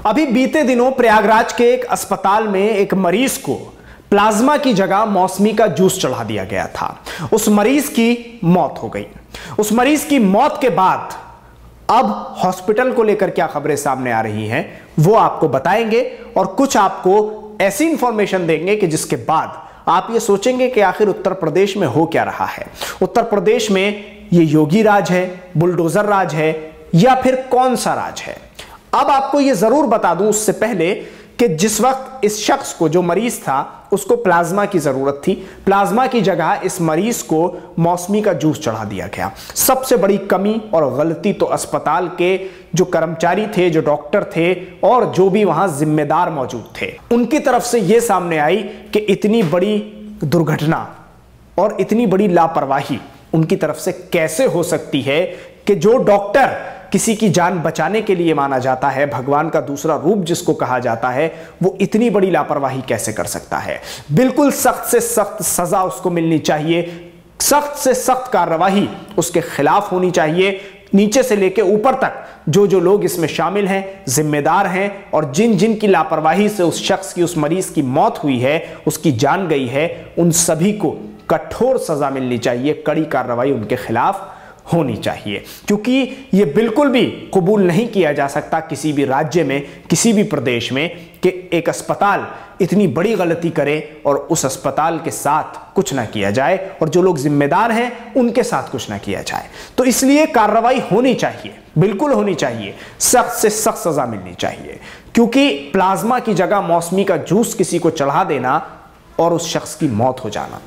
अभी बीते दिनों प्रयागराज के एक अस्पताल में एक मरीज को प्लाज्मा की जगह मौसमी का जूस चढ़ा दिया गया था। उस मरीज की मौत हो गई। उस मरीज की मौत के बाद अब हॉस्पिटल को लेकर क्या खबरें सामने आ रही हैं वो आपको बताएंगे और कुछ आपको ऐसी इंफॉर्मेशन देंगे कि जिसके बाद आप ये सोचेंगे कि आखिर उत्तर प्रदेश में हो क्या रहा है। उत्तर प्रदेश में ये योगी राज है, बुलडोजर राज है या फिर कौन सा राज है। अब आपको ये जरूर बता दूं उससे पहले कि जिस वक्त इस शख्स को, जो मरीज था, उसको प्लाज्मा की जरूरत थी, प्लाज्मा की जगह इस मरीज को मौसमी का जूस चढ़ा दिया गया। सबसे बड़ी कमी और गलती तो अस्पताल के जो कर्मचारी थे, जो डॉक्टर थे और जो भी वहां जिम्मेदार मौजूद थे, उनकी तरफ से यह सामने आई कि इतनी बड़ी दुर्घटना और इतनी बड़ी लापरवाही उनकी तरफ से कैसे हो सकती है कि जो डॉक्टर किसी की जान बचाने के लिए माना जाता है, भगवान का दूसरा रूप जिसको कहा जाता है, वो इतनी बड़ी लापरवाही कैसे कर सकता है। बिल्कुल सख्त से सख्त सजा उसको मिलनी चाहिए, सख्त से सख्त कार्रवाई उसके खिलाफ होनी चाहिए। नीचे से लेकर ऊपर तक जो लोग इसमें शामिल हैं, जिम्मेदार हैं और जिन जिन की लापरवाही से उस शख्स की, उस मरीज की मौत हुई है, उसकी जान गई है, उन सभी को कठोर सजा मिलनी चाहिए, कड़ी कार्रवाई उनके खिलाफ होनी चाहिए। क्योंकि यह बिल्कुल भी कबूल नहीं किया जा सकता किसी भी राज्य में, किसी भी प्रदेश में, कि एक अस्पताल इतनी बड़ी गलती करे और उस अस्पताल के साथ कुछ ना किया जाए और जो लोग जिम्मेदार हैं उनके साथ कुछ ना किया जाए। तो इसलिए कार्रवाई होनी चाहिए, बिल्कुल होनी चाहिए, सख्त से सख्त सजा मिलनी चाहिए। क्योंकि प्लाज्मा की जगह मौसमी का जूस किसी को चढ़ा देना और उस शख्स की मौत हो जाना,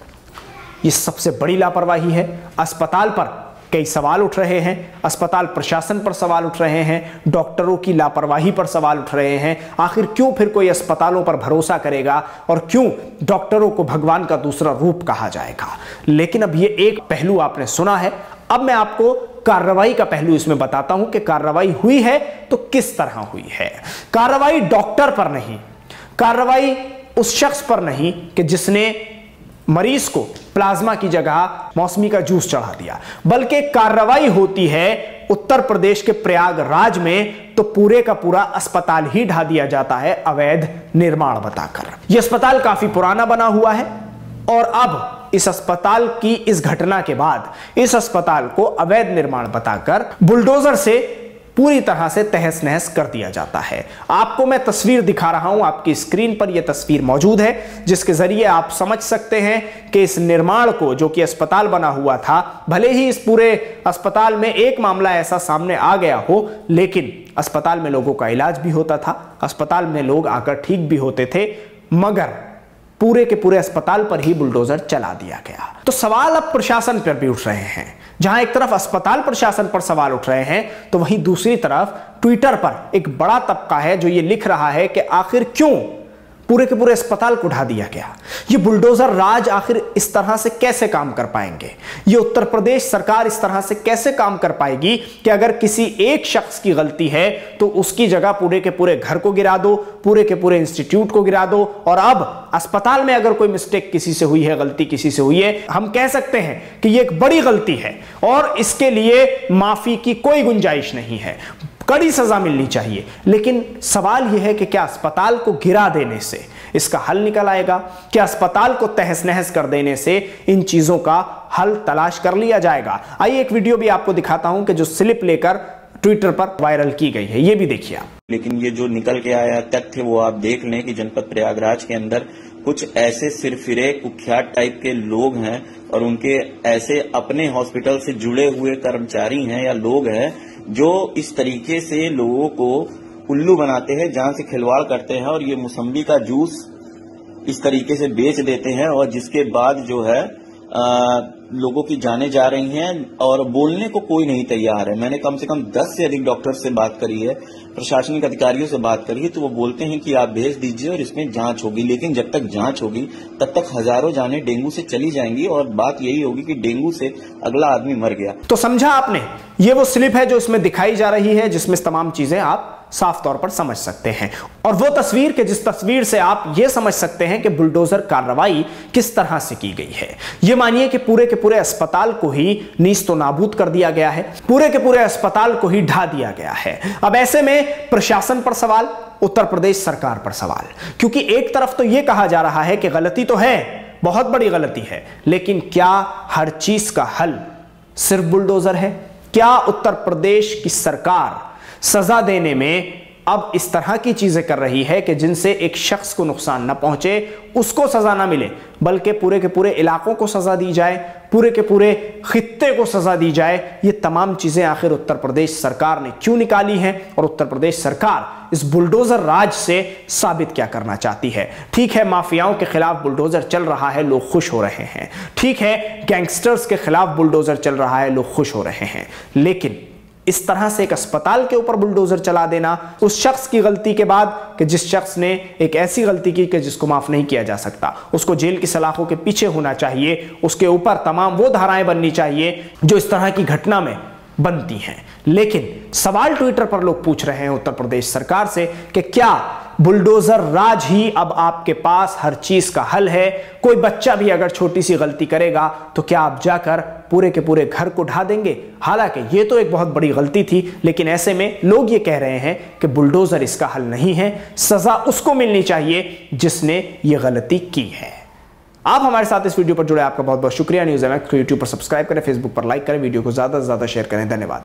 यह सबसे बड़ी लापरवाही है। अस्पताल पर कई सवाल उठ रहे हैं, अस्पताल प्रशासन पर सवाल उठ रहे हैं, डॉक्टरों की लापरवाही पर सवाल उठ रहे हैं। आखिर क्यों फिर कोई अस्पतालों पर भरोसा करेगा और क्यों डॉक्टरों को भगवान का दूसरा रूप कहा जाएगा। लेकिन अब ये एक पहलू आपने सुना है, अब मैं आपको कार्रवाई का पहलू इसमें बताता हूं कि कार्रवाई हुई है तो किस तरह हुई है। कार्रवाई डॉक्टर पर नहीं, कार्रवाई उस शख्स पर नहीं कि जिसने मरीज को प्लाज्मा की जगह मौसमी का जूस चढ़ा दिया, बल्कि कार्रवाई होती है उत्तर प्रदेश के प्रयागराज में तो पूरे का पूरा अस्पताल ही ढा दिया जाता है अवैध निर्माण बताकर। यह अस्पताल काफी पुराना बना हुआ है और अब इस अस्पताल की इस घटना के बाद इस अस्पताल को अवैध निर्माण बताकर बुलडोजर से पूरी तरह से तहस नहस कर दिया जाता है। आपको मैं तस्वीर दिखा रहा हूं, आपकी स्क्रीन पर यह तस्वीर मौजूद है जिसके जरिए आप समझ सकते हैं कि इस निर्माण को, जो कि अस्पताल बना हुआ था, भले ही इस पूरे अस्पताल में एक मामला ऐसा सामने आ गया हो, लेकिन अस्पताल में लोगों का इलाज भी होता था, अस्पताल में लोग आकर ठीक भी होते थे, मगर पूरे के पूरे अस्पताल पर ही बुलडोजर चला दिया गया। तो सवाल अब प्रशासन पर भी उठ रहे हैं। जहां एक तरफ अस्पताल प्रशासन पर सवाल उठ रहे हैं तो वहीं दूसरी तरफ ट्विटर पर एक बड़ा तबका है जो ये लिख रहा है कि आखिर क्यों पूरे के पूरे अस्पताल को ढा दिया गया। ये बुलडोजर राज आखिर इस तरह से कैसे काम कर पाएंगे। ये उत्तर प्रदेश सरकार इस तरह से कैसे काम कर पाएगी कि अगर किसी एक शख्स की गलती है तो उसकी जगह पूरे के पूरे घर को गिरा दो, पूरे के पूरे इंस्टीट्यूट को गिरा दो, और अब अस्पताल में अगर कोई मिस्टेक किसी से हुई है, गलती किसी से हुई है, हम कह सकते हैं कि ये एक बड़ी गलती है और इसके लिए माफी की कोई गुंजाइश नहीं है, कड़ी सजा मिलनी चाहिए। लेकिन सवाल यह है कि क्या अस्पताल को गिरा देने से इसका हल निकल आएगा? क्या अस्पताल को तहस नहस कर देने से इन चीजों का हल तलाश कर लिया जाएगा? आइए एक वीडियो भी आपको दिखाता हूं कि जो स्लिप लेकर ट्विटर पर वायरल की गई है, ये भी देखिए आप। लेकिन ये जो निकल के आया तथ्य वो आप देख लें कि जनपद प्रयागराज के अंदर कुछ ऐसे सिरफिरे कुख्यात टाइप के लोग हैं और उनके ऐसे अपने हॉस्पिटल से जुड़े हुए कर्मचारी हैं या लोग हैं जो इस तरीके से लोगों को उल्लू बनाते हैं, जान से खिलवाड़ करते हैं और ये मौसम्बी का जूस इस तरीके से बेच देते हैं और जिसके बाद जो है लोगों की जाने जा रही हैं और बोलने को कोई नहीं तैयार है। मैंने कम से कम 10 से अधिक डॉक्टर से बात करी है, प्रशासनिक अधिकारियों से बात करी है, तो वो बोलते हैं कि आप भेज दीजिए और इसमें जांच होगी। लेकिन जब तक जांच होगी तब तक हजारों जानें डेंगू से चली जाएंगी और बात यही होगी कि डेंगू से अगला आदमी मर गया। तो समझा आपने, ये वो स्लिप है जो इसमें दिखाई जा रही है, जिसमें तमाम चीजें आप साफ तौर पर समझ सकते हैं। और वो तस्वीर के जिस तस्वीर से आप यह समझ सकते हैं कि बुलडोजर कार्रवाई किस तरह से की गई है। यह मानिए कि पूरे के पूरे अस्पताल को ही नीस्तो नाबूद कर दिया गया है, पूरे के पूरे अस्पताल को ही ढा दिया गया है। अब ऐसे में प्रशासन पर सवाल, उत्तर प्रदेश सरकार पर सवाल, क्योंकि एक तरफ तो यह कहा जा रहा है कि गलती तो है, बहुत बड़ी गलती है, लेकिन क्या हर चीज का हल सिर्फ बुलडोजर है? क्या उत्तर प्रदेश की सरकार सजा देने में अब इस तरह की चीजें कर रही है कि जिनसे एक शख्स को नुकसान न पहुंचे, उसको सजा ना मिले, बल्कि पूरे के पूरे इलाकों को सजा दी जाए, पूरे के पूरे खित्ते को सजा दी जाए? ये तमाम चीजें आखिर उत्तर प्रदेश सरकार ने क्यों निकाली हैं और उत्तर प्रदेश सरकार इस बुलडोजर राज से साबित क्या करना चाहती है? ठीक है, माफियाओं के खिलाफ बुलडोजर चल रहा है, लोग खुश हो रहे हैं। ठीक है, गैंगस्टर्स के खिलाफ बुलडोजर चल रहा है, लोग खुश हो रहे हैं। लेकिन इस तरह से एक अस्पताल के ऊपर बुलडोजर चला देना, उस शख्स की गलती के बाद कि जिस शख्स ने एक ऐसी गलती की कि जिसको माफ नहीं किया जा सकता, उसको जेल की सलाखों के पीछे होना चाहिए, उसके ऊपर तमाम वो धाराएं बननी चाहिए जो इस तरह की घटना में बनती हैं। लेकिन सवाल ट्विटर पर लोग पूछ रहे हैं उत्तर प्रदेश सरकार से कि क्या बुलडोजर राज ही अब आपके पास हर चीज का हल है? कोई बच्चा भी अगर छोटी सी गलती करेगा तो क्या आप जाकर पूरे के पूरे घर को ढा देंगे? हालांकि ये तो एक बहुत बड़ी गलती थी, लेकिन ऐसे में लोग ये कह रहे हैं कि बुलडोजर इसका हल नहीं है, सजा उसको मिलनी चाहिए जिसने ये गलती की है। आप हमारे साथ इस वीडियो पर जुड़े, आपका बहुत बहुत शुक्रिया। न्यूज़ एमएक्स को यूट्यूब पर सब्सक्राइब करें, फेसबुक पर लाइक करें, वीडियो को ज्यादा से ज्यादा शेयर करें। धन्यवाद।